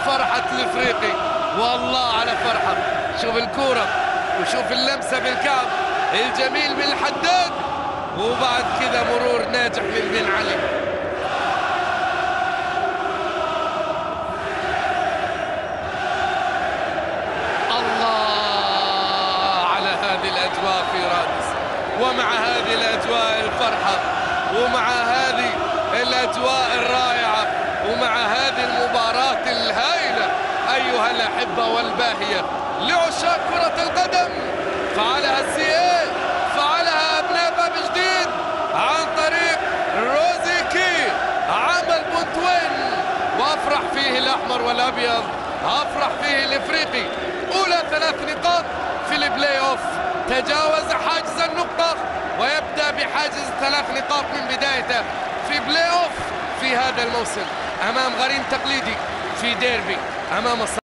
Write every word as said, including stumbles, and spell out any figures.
فرحة الافريقي، والله على فرحة. شوف الكورة وشوف اللمسة بالكعب الجميل من الحداد، وبعد كذا مرور ناجح من بن علي. الله على هذه الأجواء في رادس، ومع هذه الأجواء الفرحة، ومع هذه الأجواء الرائعة، ومع هذه المباراة الهائلة أيها الأحبة والباهية لعشاق كرة القدم. فعلها السي فعلها أبناء باب جديد عن طريق روزيكي، عمل بونتوين، وأفرح فيه الأحمر والأبيض، أفرح فيه الإفريقي. أولى ثلاث نقاط في البلاي أوف، تجاوز حاجز النقطة ويبدأ بحاجز ثلاث نقاط من بدايته في بلاي أوف في هذا الموسم أمام غريم تقليدي في ديربي أمام